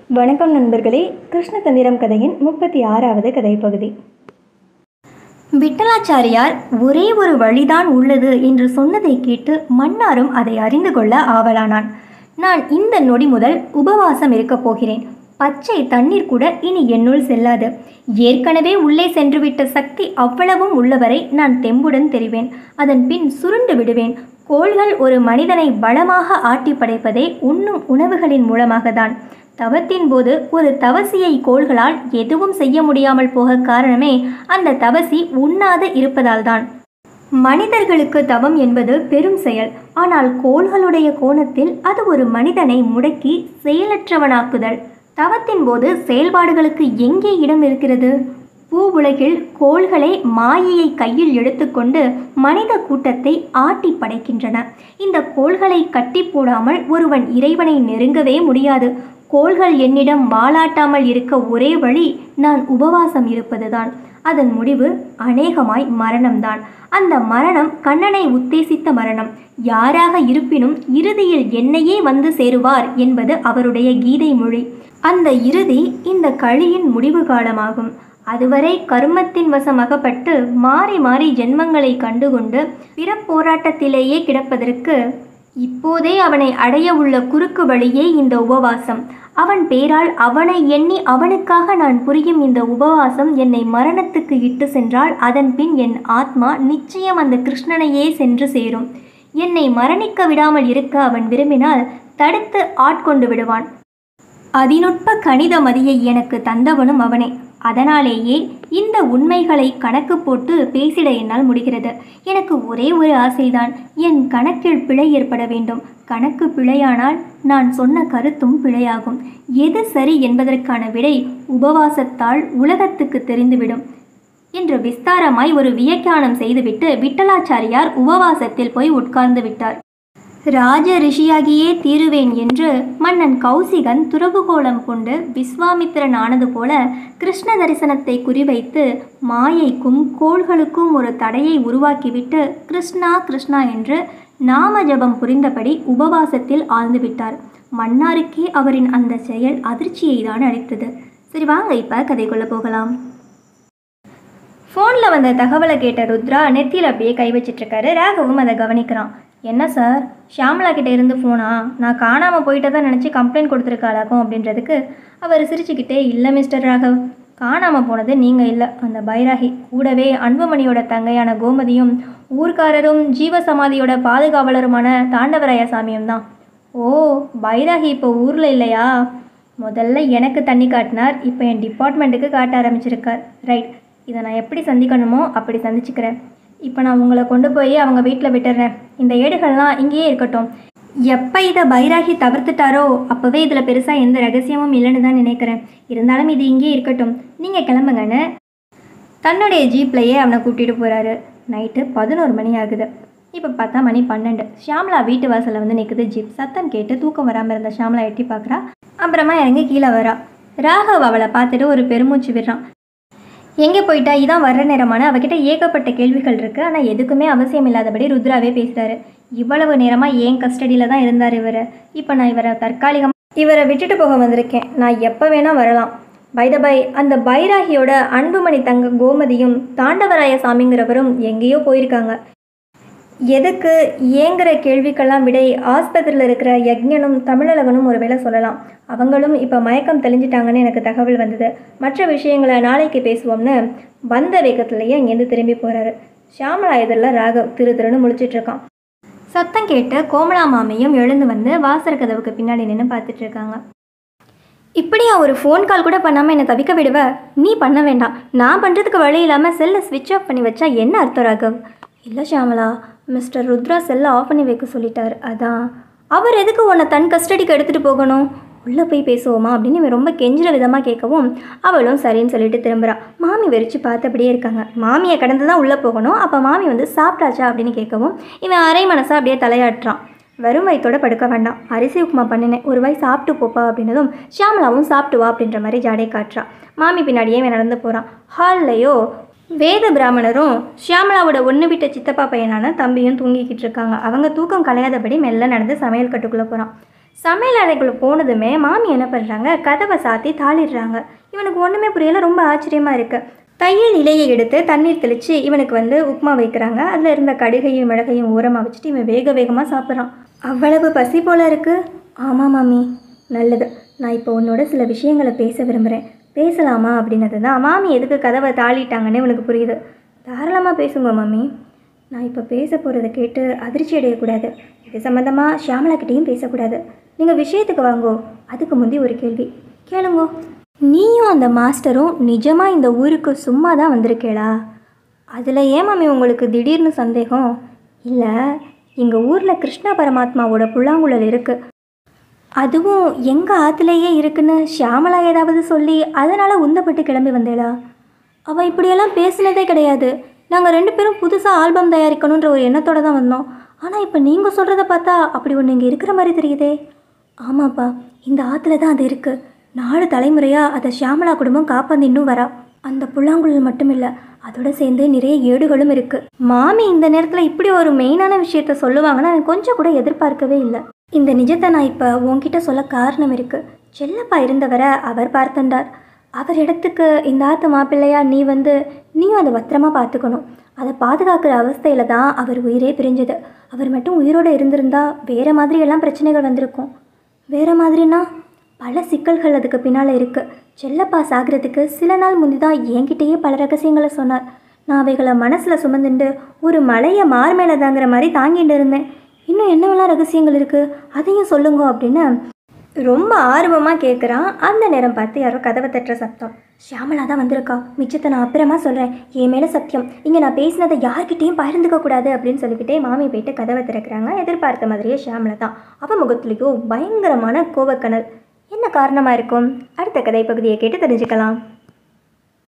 வணக்கம் நண்பர்களே. கிருஷ்ணதந்திரம் கதையின் 36வது கதை பகுதி. விட்டலாச்சாரியார் ஒரே ஒரு வழிதான் உள்ளது என்று சொன்னதை கேட்டு மன்னாரும் அதை அறிந்து கொள்ள ஆவலானான். நான் இந்த நொடி முதல் உபவாசம் இருக்கப் போகிறேன். பச்சை தண்ணீர் கூட இனி என்னுள் செல்லாது. ஏற்கனவே உள்ளே சென்றுவிட்ட சக்தி அவ்வளவும் உள்ளவரை நான் தெம்புடன் தெரிவேன். அதன் பின் சுருண்டு விடுவேன். கோள்கள் ஒரு மனிதனை பலமாக ஆட்டி படைப்பதே உண்ணும் உணவுகளின் மூலமாகத்தான். தவத்தின் போது ஒரு தவசியை கோள்களால் எதுவும் செய்ய முடியாமல் போக காரணமே அந்த தவசி உண்ணாது இருப்பதால்தான். மனிதர்களுக்கு தவம் என்பது பெரும் செயல். ஆனால் கோள்களுடைய கோணத்தில் அது ஒரு மனிதனை முடக்கி செயலற்றவனாக்குதல். தவத்தின் போது செயல்பாடுகளுக்கு எங்கே இடம் இருக்கிறது? பூ உலகில் கோள்களே மாயையை கையில் எடுத்துக்கொண்டு மனித கூட்டத்தை ஆட்டி படைக்கின்றன. இந்த கோள்களை கட்டி போடாமல் ஒருவன் இறைவனை நெருங்கவே முடியாது. கோள்கள் என்னிடம் வாலாட்டாமல் இருக்க ஒரே வழி நான் உபவாசம் இருப்பதுதான். அதன் முடிவு அநேகமாய் மரணம்தான். அந்த மரணம் கண்ணனை உத்தேசித்த மரணம். யாராக இருப்பினும் இறுதியில் என்னையே வந்து சேருவார் என்பது அவருடைய கீதை மொழி. அந்த இறுதி இந்த கலியின் முடிவு காலமாகும். அதுவரை கர்மத்தின் வசம் அகப்பட்டு மாறி மாறி ஜென்மங்களை கண்டுகொண்டு பிறப்போராட்டத்திலேயே கிடப்பதற்கு இப்போதே அவனை அடைய உள்ள குறுக்கு வழியே இந்த உபவாசம். அவன் பேரால் அவனை எண்ணி அவனுக்காக நான் புரியும் இந்த உபவாசம் என்னை மரணத்துக்கு இட்டு சென்றால் அதன் பின் என் ஆத்மா நிச்சயம் அந்த கிருஷ்ணனையே சென்று சேரும். என்னை மரணிக்க விடாமல் இருக்க அவன் விரும்பினால் தடுத்து ஆட்கொண்டு விடுவான். அதிநுட்ப கணித மதியை எனக்கு தந்தவனும் அவனே. அதனாலேயே இந்த உண்மைகளை கணக்கு போட்டு பேசிட என்னால் முடிகிறது. எனக்கு ஒரே ஒரு ஆசைதான், என் கணக்கில் பிழை ஏற்பட வேண்டும். கணக்கு பிழையானால் நான் சொன்ன கருத்தும் பிழையாகும். எது சரி என்பதற்கான விடை உபவாசத்தால் உலகத்துக்கு தெரிந்துவிடும் என்று விஸ்தாரமாய் ஒரு வியாக்கியானம் செய்துவிட்டு விட்டலாச்சாரியார் உபவாசத்தில் போய் உட்கார்ந்து விட்டார். ராஜ ரிஷியாகியே தீருவேன் என்று மன்னன் கௌசிகன் துறவுகோலம் கொண்டு விஸ்வாமித்திரன் ஆனது போல கிருஷ்ண தரிசனத்தை குறிவைத்து மாயைக்கும் கோள்களுக்கும் ஒரு தடையை உருவாக்கிவிட்டு கிருஷ்ணா கிருஷ்ணா என்று நாம ஜபம் புரிந்தபடி உபவாசத்தில் ஆழ்ந்துவிட்டார். மன்னாருக்கே அவரின் அந்த செயல் அதிர்ச்சியை தான் அளித்தது. சரி வாங்க இப்போ கதைக்குள்ள போகலாம். ஃபோனில் வந்த தகவலை கேட்ட ருத்ரா நெத்தியில் அப்படியே கை வச்சிட்ருக்காரு. ராகவும் அதை கவனிக்கிறான். என்ன சார், ஷியாமலா கிட்டே இருந்து ஃபோனா? நான் காணாமல் போயிட்டதான் நினச்சி கம்ப்ளைண்ட் கொடுத்துருக்காளாக்கும் அப்படின்றதுக்கு அவர் சிரிச்சுக்கிட்டே, இல்லை மிஸ்டர் ராகவ், காணாமல் போனது நீங்கள் இல்லை, அந்த பைராகி. கூடவே அன்புமணியோட தங்கையான கோமதியும் ஊர்க்காரரும் ஜீவசமாதியோட பாதுகாவலருமான தாண்டவராய சாமியும் தான். ஓ, பைராகி இப்போ ஊரில் இல்லையா? முதல்ல எனக்கு தண்ணி காட்டினார், இப்போ என் டிபார்ட்மெண்ட்டுக்கு காட்ட ஆரம்பிச்சிருக்கார். ரைட், இதை நான் எப்படி சந்திக்கணுமோ அப்படி சந்திச்சுக்கிறேன். இப்போ நான் உங்களை கொண்டு போய் அவங்க வீட்டில் விட்டுறேன். இந்த ஏடுகள்லாம் இங்கேயே இருக்கட்டும். எப்போ இதை பைராகி தவிர்த்துட்டாரோ அப்போவே இதில் பெருசாக எந்த ரகசியமும் இல்லைன்னு தான் நினைக்கிறேன். இருந்தாலும் இது இங்கேயே இருக்கட்டும், நீங்கள் கிளம்புங்கன்னு தன்னுடைய ஜீப்லையே அவனை கூட்டிகிட்டு போகிறாரு. நைட்டு 11 மணி ஆகுது. இப்போ பார்த்தா மணி 12. ஷியாமலா வீட்டு வாசலில் வந்து நிற்குது ஜீப். சத்தம் கேட்டு தூக்கம் வராமல் இருந்த ஷியாமலா எட்டி பார்க்குறா. அப்புறமா இறங்கி கீழே வரா. ராகவ் அவளை பார்த்துட்டு ஒரு பெருமூச்சு விடுறான். எங்கே போயிட்டா? இதான் வர்ற நேரமான. அவகிட்ட ஏகப்பட்ட கேள்விகள் இருக்குது. ஆனால் எதுக்குமே அவசியம் இல்லாதபடி ருத்ராவே பேசுகிறாரு. இவ்வளவு நேரமாக ஏன் கஸ்டடியில் தான் இருந்தார் இவர். இப்போ நான் இவரை விட்டுட்டு போக வந்திருக்கேன். நான் எப்போ வேணால் வரலாம். பை அந்த பைராகியோட அன்புமணி தங்க கோமதியும் தாண்டவராய சாமிங்கிறவரும் எங்கேயோ போயிருக்காங்க. எதுக்கு ஏங்கிற கேள்விக்கெல்லாம் விடை ஆஸ்பத்திரியில் இருக்கிற யக்ஞனும் தமிழழகனும் ஒரு வேளை சொல்லலாம். அவங்களும் இப்போ மயக்கம் தெளிஞ்சிட்டாங்கன்னு எனக்கு தகவல் வந்தது. மற்ற விஷயங்களை நாளைக்கு பேசுவோம்னு வந்த வேகத்திலேயே அங்கேருந்து திரும்பி போகிறாரு. ஷியாமலா எதிரில் ராகவ் திருன்னு முழிச்சிட்ருக்கான். சத்தம் கேட்டு கோமலா மாமியும் எழுந்து வந்து வாசல் கதவுக்கு பின்னாடி நின்று பார்த்துட்ருக்காங்க. இப்படியா ஒரு ஃபோன் கால் கூட பண்ணாமல் என்னை தவிக்க விடுவ? நீ பண்ண வேண்டாம். நான் பண்ணுறதுக்கு வழி இல்லாமல் செல்லை ஸ்விட்ச் ஆஃப் பண்ணி வச்சா என்ன அர்த்தம் ராகவ்? இல்லை ஷியாமலா, மிஸ்டர் ருத்ரா செல்லை ஆஃப் பண்ணி வைக்க சொல்லிட்டார். அதான். அவர் எதுக்கு உன்னை தன் கஸ்டடிக்கு எடுத்துகிட்டு போகணும்? உள்ளே போய் பேசுவோமா அப்படின்னு ரொம்ப கெஞ்சுற விதமாக கேட்கவும் அவளும் சரின்னு சொல்லிட்டு திரும்புகிறா. மாமி வெறிச்சு பார்த்தபடியே இருக்காங்க. மாமியை கடந்து தான் உள்ளே போகணும். அப்போ மாமி வந்து சாப்பிட்டாச்சா அப்படின்னு கேட்கவும் இவன் அரை மனசாக அப்படியே தலையாட்டுறான். வெறும் வயிற்றோட படுக்க வேண்டாம், அரிசி உப்புமா பண்ணினேன், ஒரு வாய் சாப்பிட்டு போப்பா அப்படின்னதும் ஷியாமலாவும் சாப்பிட்டு வா அப்படின்ற மாதிரி ஜாடை காட்டுறா. மாமி பின்னாடியே இவன் நடந்து போகிறான். ஹால்லையோ வேத பிராமணரும் ஷியாமலாவோட ஒன்று விட்ட சித்தப்பா பையனான தம்பியும் தூங்கிக்கிட்டு இருக்காங்க. அவங்க தூக்கம் கலையாதபடி மெல்ல நடந்து சமையல் கட்டுக்குள்ளே போகிறான். சமையல் அறைக்குள்ளே போனதுமே மாமி என்ன பண்ணுறாங்க, கதவை சாத்தி தாளிடுறாங்க. இவனுக்கு ஒன்றுமே புரியல, ரொம்ப ஆச்சரியமாக இருக்குது. தையல் இலையை எடுத்து தண்ணீர் தெளித்து இவனுக்கு உப்புமா வைக்கிறாங்க. அதில் இருந்த கடுகையும் மிளகையும் ஓரமாக வச்சுட்டு இவன் வேக வேகமாக சாப்பிட்றான். அவ்வளவு பசி போல் இருக்குது. ஆமாம் மாமி, நல்லது. நான் இப்போ உன்னோட சில விஷயங்களை பேச விரும்புகிறேன், பேசலாமா அப்படின்னது தான். மாமி எதுக்கு கதவை தாளிட்டாங்கன்னு இவனுக்கு புரியுது. தாராளமாக பேசுங்க மாமி. நான் இப்போ பேச போகிறத கேட்டு அதிர்ச்சி அடையக்கூடாது. இது சம்மந்தமாக ஷியாமலாக்கிட்டேயும் பேசக்கூடாது. நீங்கள் விஷயத்துக்கு வாங்கோ. அதுக்கு முந்தி ஒரு கேள்வி கேளுங்கோ. நீயும் அந்த மாஸ்டரும் நிஜமாக இந்த ஊருக்கு சும்மா தான் வந்திருக்கேளா? அதில் ஏன் மாமி உங்களுக்கு திடீர்னு சந்தேகம்? இல்லை, எங்கள் ஊரில் கிருஷ்ண பரமாத்மாவோட புல்லாங்குழல் இருக்குது, அதுவும் எங்கள் ஆற்றுலேயே இருக்குன்னு ஷியாமலா ஏதாவது சொல்லி அதனால் உந்தப்பட்டு கிளம்பி வந்தேளா? அவள் இப்படியெல்லாம் பேசினதே கிடையாது. நாங்கள் 2 பேரும் புதுசாக ஆல்பம் தயாரிக்கணுன்ற ஒரு எண்ணத்தோடு தான் வந்தோம். ஆனால் இப்போ நீங்கள் சொல்கிறத பார்த்தா அப்படி ஒன்று இங்கே இருக்கிற மாதிரி தெரியுதே. ஆமாப்பா, இந்த ஆற்றுல தான் அது இருக்குது. 4 தலைமுறையாக அதை ஷியாமலா குடும்பம் காப்பாந்து இன்னும் வரா. அந்த புல்லாங்குழல் மட்டும் இல்லை, அதோட சேர்ந்து நிறைய ஏடுகளும் இருக்குது. மாமி இந்த நேரத்தில் இப்படி ஒரு மெயினான விஷயத்த சொல்லுவாங்கன்னு நான் கொஞ்சம் கூட எதிர்பார்க்கவே இல்லை. இந்த நிஜத்தை நான் இப்போ உன்கிட்ட சொல்ல காரணம் இருக்குது. செல்லப்பா இருந்தவரை அவர் பார்த்துண்டார். அவர் இடத்துக்கு இந்த ஆற்று மாப்பிள்ளையா நீயும் அதை பத்திரமா பார்த்துக்கணும். அதை பாதுகாக்கிற அவஸ்தையில் தான் அவர் உயிரே பிரிஞ்சது. அவர் மட்டும் உயிரோடு இருந்திருந்தா வேறு மாதிரியெல்லாம் பிரச்சனைகள் வந்திருக்கும். வேறு மாதிரினா பல சிக்கல்கள் அதுக்கு பின்னால் இருக்குது. செல்லப்பா சாகிறதுக்கு சில நாள் முந்தி தான் என்கிட்டயே பல ரகசியங்களை சொன்னார். நான் அவைகளை மனசில் சுமந்துட்டு ஒரு மலையை மார் மேலே தாங்கிற மாதிரி தாங்கிட்டு இருந்தேன். இன்னும் என்னவெல்லாம் ரகசியங்கள் இருக்குது, அதையும் சொல்லுங்க அப்படின்னு ரொம்ப ஆர்வமாக கேட்குறான். அந்த நேரம் பார்த்து யாரோ கதவை தட்டுற சத்தம். ஷியாமலா தான் வந்திருக்கா, மிச்சத்தை நான் அப்புறமா சொல்கிறேன், என் மேலே சத்தியம், இங்கே நான் பேசினதை யார்கிட்டையும் பகிர்ந்துக்கக்கூடாது அப்படின்னு சொல்லிக்கிட்டே மாமி போயிட்டு கதவை திறக்கிறாங்க. எதிர்பார்த்த மாதிரியே ஷியாமலா தான். அவன் முகத்துலேயும் பயங்கரமான கோவக்கணல். என்ன காரணமாக இருக்கும்? அடுத்த கதை பகுதியை கேட்டு தெரிஞ்சுக்கலாம்.